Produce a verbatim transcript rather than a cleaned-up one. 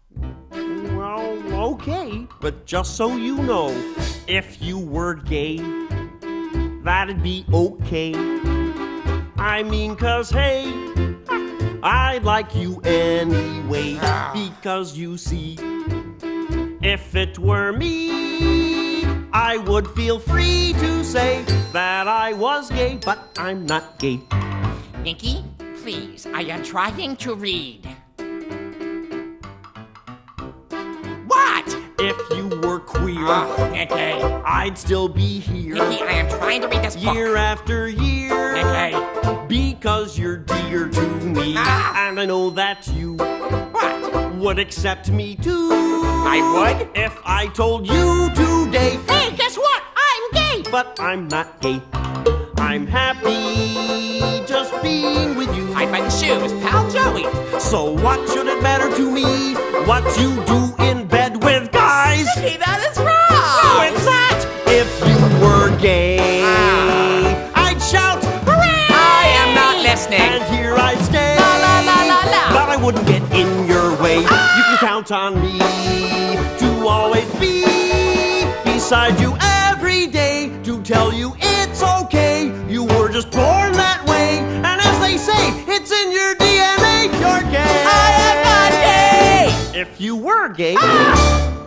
Well, okay, but just so you know, if you were gay, that'd be okay. I mean, cause hey, I like you anyway. Because you see, if it were me, I would feel free to say that I was gay, but I'm not gay. Nicky, please, I am trying to read. What? If you were queer, Oh, Nicky. I'd still be here. Nicky, I am trying to read this book. Year after year. Nicky. Because you're dear to me. Ah. And I know that you What? would accept me too. I would? If I told you today, Hey, guess what? I'm gay. but I'm not gay. I'm happy just being with you. I button shoes, pal Joey. So what should it matter to me what you do in bed with guys? Nicky, that is wrong. What's that? If you were gay, Ah. I'd shout, hooray! I am not listening. And here I'd stay. La la la la la. But I wouldn't get in your way. Ah. You can count on me to always be beside you every day to tell you it's okay. You were just born that way. And as they say, it's in your D N A. You're gay. I am not gay. If you were gay, Ah.